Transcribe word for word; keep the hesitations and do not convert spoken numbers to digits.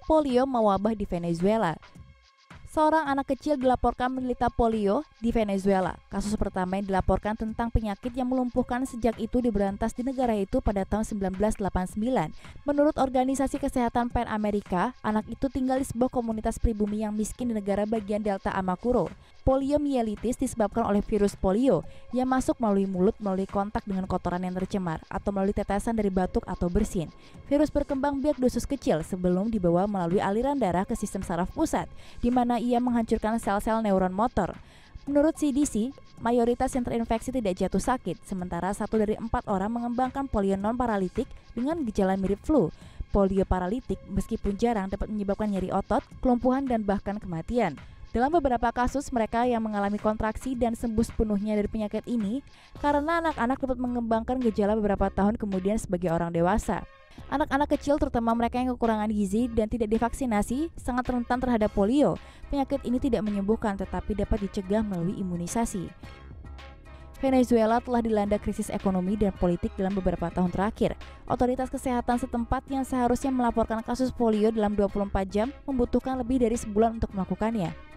Polio mewabah di Venezuela. Seorang anak kecil dilaporkan menderita polio di Venezuela. Kasus pertama yang dilaporkan tentang penyakit yang melumpuhkan sejak itu diberantas di negara itu pada tahun seribu sembilan ratus delapan puluh sembilan. Menurut Organisasi Kesehatan Pan Amerika, anak itu tinggal di sebuah komunitas pribumi yang miskin di negara bagian Delta Amacuro. Poliomyelitis disebabkan oleh virus polio yang masuk melalui mulut melalui kontak dengan kotoran yang tercemar atau melalui tetesan dari batuk atau bersin. Virus berkembang biak di usus kecil sebelum dibawa melalui aliran darah ke sistem saraf pusat, di mana ia menghancurkan sel-sel neuron motor. Menurut C D C, mayoritas yang terinfeksi tidak jatuh sakit, sementara satu dari empat orang mengembangkan polio non-paralitik dengan gejala mirip flu. Polio paralitik, meskipun jarang, dapat menyebabkan nyeri otot, kelumpuhan, dan bahkan kematian. Dalam beberapa kasus, mereka yang mengalami kontraksi dan sembuh sepenuhnya dari penyakit ini karena anak-anak dapat mengembangkan gejala beberapa tahun kemudian sebagai orang dewasa. Anak-anak kecil, terutama mereka yang kekurangan gizi dan tidak divaksinasi, sangat rentan terhadap polio. Penyakit ini tidak menyembuhkan tetapi dapat dicegah melalui imunisasi. Venezuela telah dilanda krisis ekonomi dan politik dalam beberapa tahun terakhir. Otoritas kesehatan setempat yang seharusnya melaporkan kasus polio dalam dua puluh empat jam membutuhkan lebih dari sebulan untuk melakukannya.